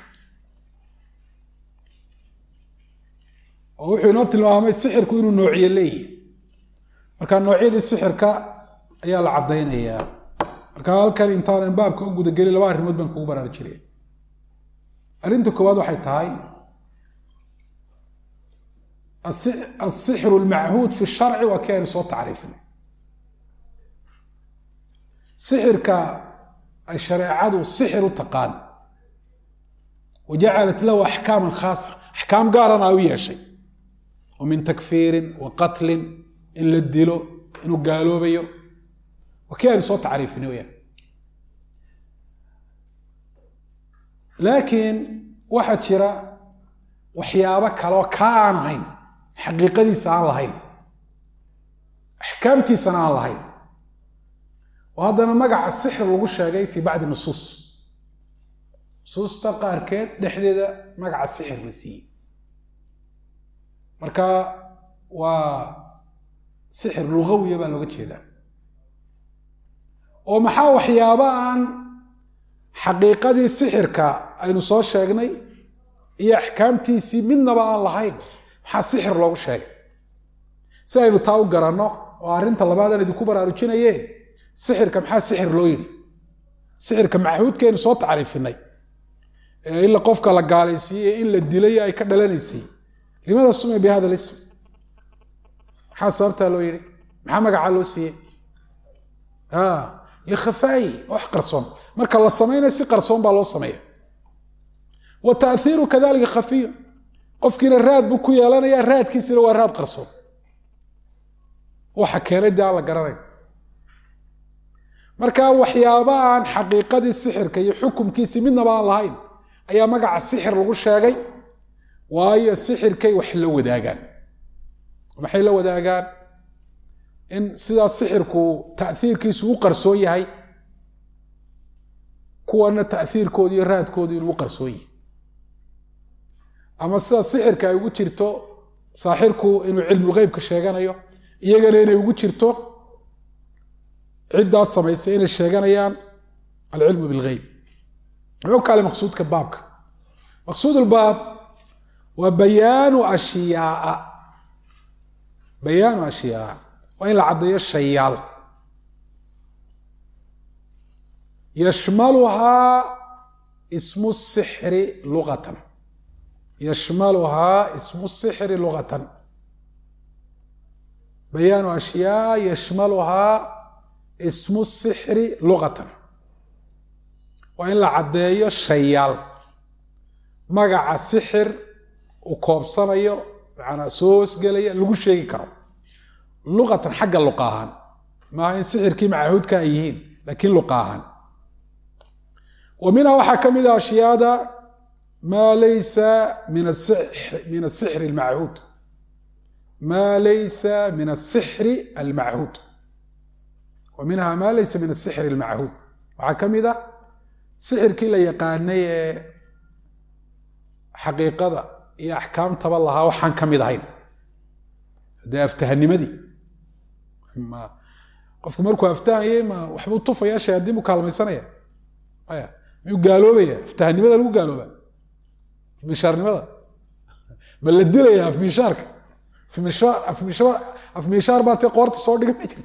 oo wuxuu inoo tilmaamay sixirku inuu noocyo leeyahy marka noocyadii sixirka ayaa la caddaynayaa marka halkan intaanan baabka u gudagelin laba arrimood baan kugu baraarujinaya arrinta koowaad waxay tahay الsixr اlmachuud fi الsharci waa kii aynu soo tacriifinay sixirka ay shareecadu sixir u taqaan wajacalat lahu axkaama khaasa axkaam gaarana u yeeshay oo min takfiirin wa qatlin in la dilo inuu gaaloobayo waa kii aynu soo tacriifinay weyaan laakiin waxaa jira waxyaabo kaleoo kaa aan ahayn xaqiiqadiisa aan lahayn axkaamtiisana aan lahayn oo haddana magaca sixir lagu sheegay fii bacdi nusuus nusuusta qaarkeed dhexdeeda magaca sixir la siiyey marka waa sixir lugawiya baa looga jeedaa oo maxaa waxyaabo aan xaqiiqadii sixirka aynu soo sheegnay iyo axkaamtiisii midnaba aan lahayn maxaa sixir loogu sheegay si aynu taa u garanno oo arrinta labaadaan idinku baraarujinaye sixirka maxaa sixir loo yidhi sixirka machuudkeenu soo tacriifinay ee ila qofka la gaalaysiiyey in la dilay ay ka dhalanaysay limada sumia bi hada lism maxaa sababtaa loo yidhi maxaa magacaa loo siiyey likhafaayi wax qarsoon marka la samaynayo si qarsoon baa loo sameeya wa taaiiru kadalika khafiyu qofkiina raad buu ku yeelanaya raadkiisina waa raad qarsoon waxa keenay dee aan la garanayn marka waxyaaba aan xaqiiqadii sixirka iyo xukumkiisii midnaba aan lahayn ayaa magaca sixir lagu sheegay waayo sixirkay wax la wadaagaan maxay la wadaagaan in sidaa sixirku taaiirkiisu u qarsoon yahay kuwana taaiirkooda iyo raadkoodu inuu u qarsoon yahay ama sida sixirka ay ugu jirto saaxirku inuu cilmulgeybka sheeganayo iyagana inay ugu jirto ciddaas samaysay inay sheeganayaan alcilmu bilgeyb muxuu kaale maqsuudka baabka maqsuud ulbaab waa bayaanu ashyaaa bayaanu ashyaaa waa in la caddeeyo shayaal yashmaluhaa ismu sixri luqatan يشملها اسم السحر لغة بيان أشياء يشملها اسم السحر لغة وإن لعدي الشيال مقع السحر وكوبصانيو يعني سوس قليا لغو شيء كرم لغة حق اللقاهان ما إن سحر كي معهود كأيهين لكن لقاهان ومنها وحكم إذا أشياء ما ليس من السحر من السحر المعهود ما ليس من السحر المعهود ومنها ما ليس من السحر المعهود وحكم إذا سحر كي لا يقاني حقيقة يا أحكام تبا الله وحان كم يدهين ده افتهني مدي ما قف مركو افتهني ما وحبو طفا يا شيء يدي مكالمة سنة ايه ميو قالوا بي افتهني مدى لو قالوا بي في مشارني مدى بل الدلة يا في مشارك في مشار في مشار في مشار باتي قوارت الصور دي ميجد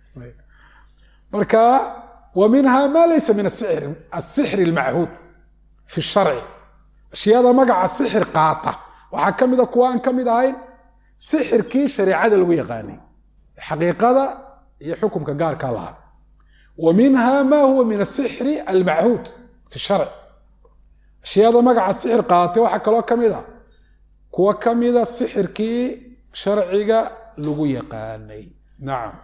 مركا ومنها ما ليس من السحر السحر المعهود في الشرع أشياء مقع السحر قاطع وحكم إذا كوان كم إذا هين سحر كي شريعة الويغاني حقيقة يحكم كقار كالله ومنها ما هو من السحر المعهود في الشرع أشياء مقع السحر قاطع وحكى له كم إذا كوا كم إذا السحر كي شرعي الويغاني نعم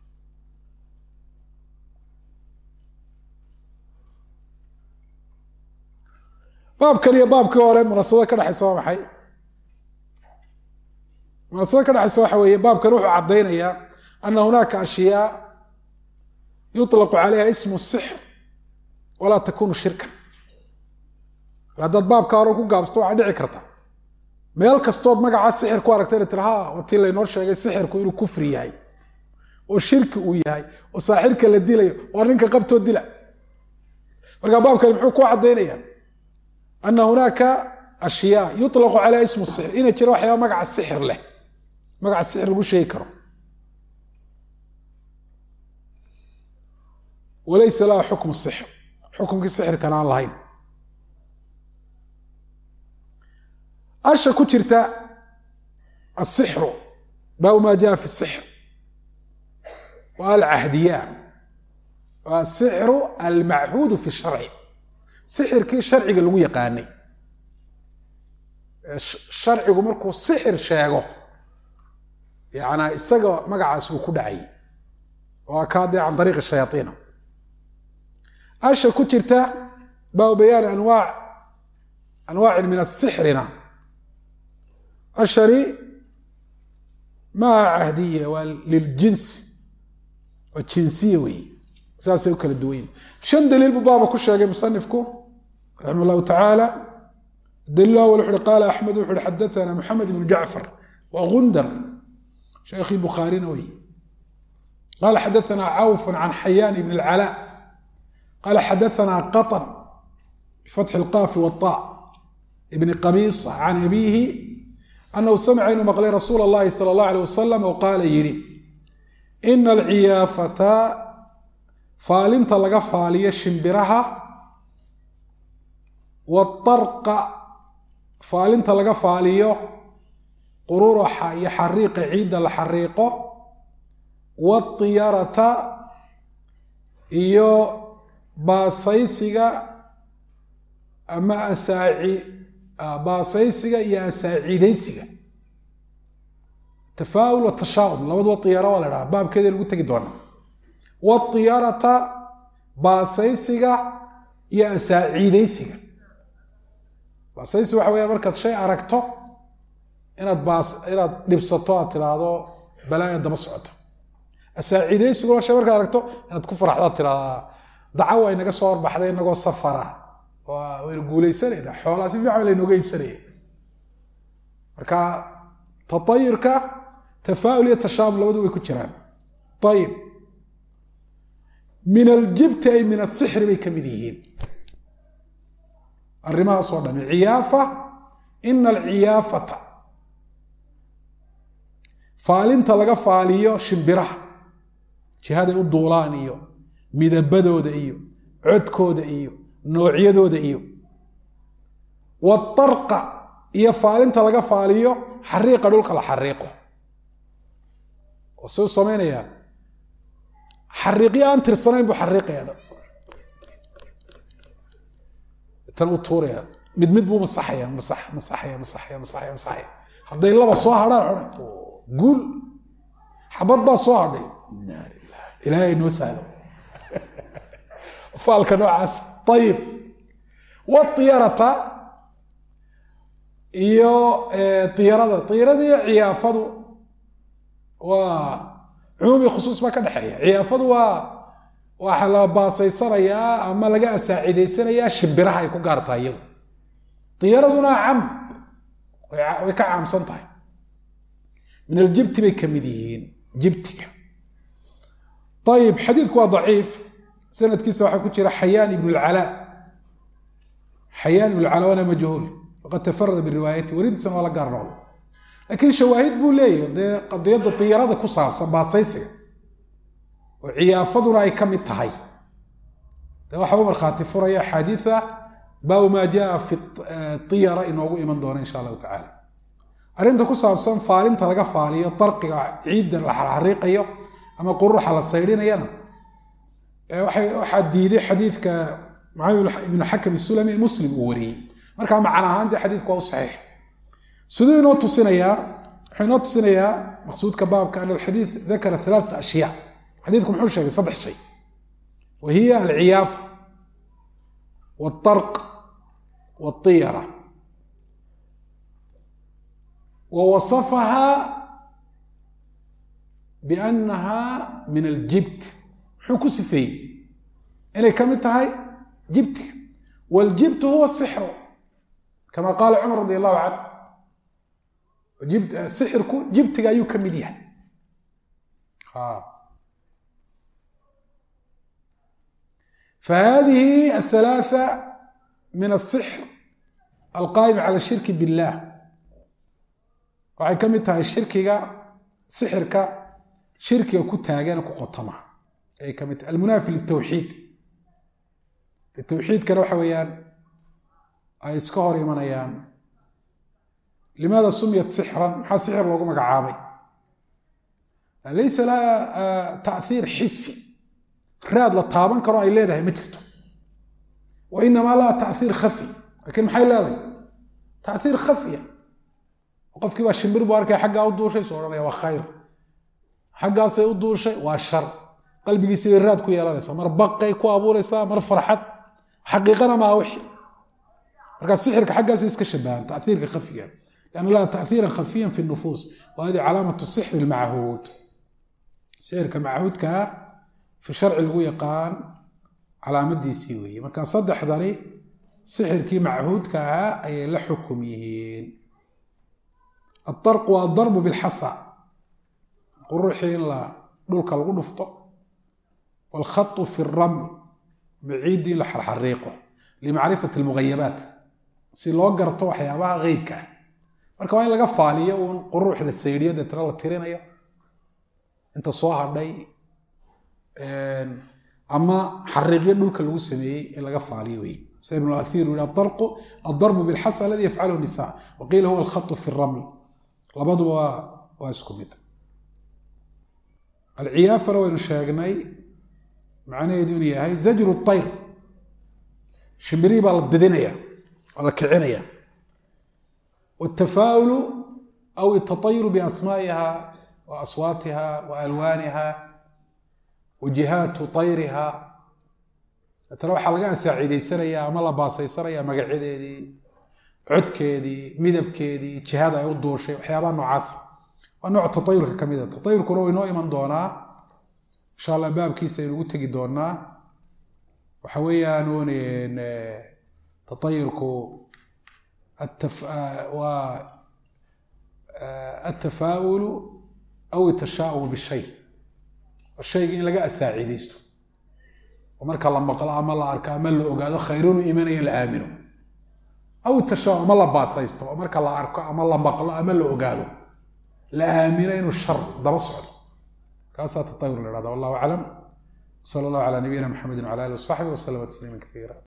باب كليه باب كوره مناسبه كدحaysa waa maxay مناسبه كدحaysa waxa weeye baabkan wuxuu cadeynaya anna hunaka ashiya yutlaq alayha ismu as-sihr wala takunu shirkan hadad baabka hore ku gaabsto waxa dhici karta meel kastood magaca sixir ku aragtay tiraha wati la inoo sheegay sixirku inuu kufri yahay oo shirki uu yahay oo saaxirka la dilayo oo ninka qabto dila marka baabkan wuxuu ku cadeynaya أن هناك أشياء يطلق على اسم السحر إن ترى وحياة مقع السحر له مقع السحر لو شيء كرم وليس له حكم السحر حكم السحر كان الله هين أشا كترت السحر باو ما جاء في السحر والعهدية والسحر المعهود في الشرع سحر كي شرعي لو يقاني شرعي مركو سحر شيغو يعني اسغا مغعاس ku dhacay waa ka dhacay عن طريق الشياطين اش كجرتا باو بيان انواع انواع من السحرنا الشري ما عهديه للجنس والجنسيه ساسو كلا دوين شن دليل بابا ku sheegay musannifku رحمه الله تعالى دل له قال أحمد وحر حدثنا محمد بن جعفر وغندر شيخ البخاري نووي قال حدثنا عوف عن حيان بن العلاء قال حدثنا قطن بفتح القاف والطاء ابن قبيص عن أبيه أنه سمع إنه مقال رسول الله صلى الله عليه وسلم وقال يري إن العيافة فالنت لغا فالية شمبرها والطرق فالنت لغا فالية قرور يحريق عيد الحريقه والطيارة إيو باصيسيغا أما أساعي باصيسيغا يا أساعيديسيغا تفاؤل والتشاؤم لابد الطيارة ولا لا باب كذا اللي قلت دونا والطيارة باصيسيغا يا أساعيديسيغا باصيسي waxa weeye markaad shay aragto inaad baas inaad dhibsato aad tiraahdo balaa daba socota asaacideysigu waa shay markaad aragto inaad ku faraxdo tiraahdo dacaw ay naga soo horbaxday inagoo safara oo way guuleysanayna xoolaha si fiican la inooga iibsanay marka tatayurka tafaa'ul iyo tashaam labadu way ku jiraan طيب من الجبت أي من السحر بكمديين الرماء صورة عيافة إن العيافة فالنت لغا فاليو شمبره جهاده الدولان iyo midabadooda iyo codkooda iyo noocyadooda iyo watarqa iyo faalinta laga faaliyo xariiqa dhulka la xariiqo oo soo sameynaya xariiqyo aan tirsanayn buu xariiqaya tan u tuuraya mid mid buu masaxaya masax masaxaya masaxaya masaxaya masaxaya hadday laba soo hadhaan guul xabad baa soo hadhay inna lillahi ilaahay noo sahlo faalka noocaas ayib watiyarata iyo tiyarada tiyarada iyo ciyaafadu waa cumuumi khusuus baa ka dhexeeya ciyaafadu waa waxa la baasaysanayaa ama laga asaacidaysanayaa shimbiraha ay ku gaartaa iyadu tiyaraduna cam way ka caamsan tahay min aljibti bay ka mid yihiin jibtiga ayib xadiidku waa daciif sanadkiisa waxaa ku jira xayaan ibn lcalaa xayaan ibn lcalaa waana majhuul waqad tafarada biriwaayati weridiisana waa la gaar noqday laakiin shawaahid buu leeyahy dee qadiyadda tiyarada ku saabsan baasaysiga oo ciyaafaduna ay ka mid tahay de waxa u markhaati furaya axaadiida baabu maa jaa fi tiyara inoogu iman doona insha allahu tacaala arrinta ku saabsan faalinta laga faaliyo darqiga ciidda la xariiqayo ama quruxa la saydhinayana waxaa diiday xadiidka mucaawiyah ibnu xakam isulami muslim uu wariyey markaa macna ahaan dee xadiidku waa u saxiix siduu inoo tusinayaa wuxuu inoo tusinayaa maqsuudka baabka an alxadiid dakara alaaata ashyaa xadiidku muxuu sheegay saddex shay wa hiya alciyaafa waltarq waltiyara wa wasafaha biannaha min aljibt muxuu ku sifeeyey inay ka mid tahay jibtiga waljibtu huwa sixru kama qaala cumar radi allahu canhu sixirku jibtiga ayuu ka mid yahay فهذه الثلاثة من السحر القائم على الشرك بالله waxay ka mid tahay shirkiga sixirka shirkiga ku taagan ku qotoma ay ka mid tahay almunaafi litawxiid litawxiidkana waxa weeyaan ay iska hor imanayaan limaada sumiyat sixran maxaa sixir loogu magacaabay laysa laha ta'thiir xisi raad la taaban karo ay leedahay ma jirto wa inamaa laha ta'thiir khafi laakiin maxay leedahay ta'thiir khafiya qofkii baa shimbir buu arkay xaggaa u duushay soo odhanaya waa khayr xaggaasay u duushay waa shar qalbigiisa bay raad ku yeelanaysaa mar baqay ku abuuraysaa mar farxad xaqiiqana maa wixi markaa sixirka xaggaasay iska shabahan ta'thiirka khafiga lianna laha ta'thiiran khafiyan fi nufuus wa hadi calaamatu sixri almachuud sixirka machuudkaa fi sharci lagu yaqaan calaamadiisii weeye markaa saddexdani sixirkii machuudka ahaa ayay la xukum yihiin الطرق والضرب بالحصى قروحي لا دولك لو دفتو والخط في الرمل بعيد لحرحريقه لمعرفة المغيبات سي لو غرتو waxyaabaha qeybka marka waa in laga faaliyo oo quruux la sayriyo dadna la tirinayo inta soo hadhay een ama xariiqyo dhulka lagu sameeyay in laga faaliyo way سيد ابن الأثير ولا الطرق الضرب بالحصى الذي يفعله النساء وقيل هو الخط في الرمل labadu waa waa isku mid alciyaafana waynu sheegnay macnaheedu inuu yahay zajru tayr shimbirii baa la didinaya waa la kicinaya watafaa'ulu aw itatayru biasmaa'iha wa aswaatiha wa alwaaniha wa jihaatu tayriha tana waxaa laga asaaciidaysanaya ama la baasaysanaya magacyadeedii codkeedii midabkeedii jihada ay u duushay waxyaabaha noocaas waa nooc tatayurka ka mid ah tatayurkuna way noo iman doonaa insha allah baabkiisa aynu ugu tegi doonaa waxa weeyaan uun tatayurku waa atafaa'ulu aw tashaa'um bishay shayga in laga asaacidaysto oo marka la maqlo ama la arko ama la ogaado khayruun imanaya la aamino aw tashaa'um ma la baasaysto oo marka la arko ama la maqlo ama la ogaado la aamino inuu shar daba socdo kaasaa tatayur la yidhahda wallahu aclam sala allahu calaa nabiyina maxamedin wacala alihi wasaxbihi wasalama tasliiman kaiira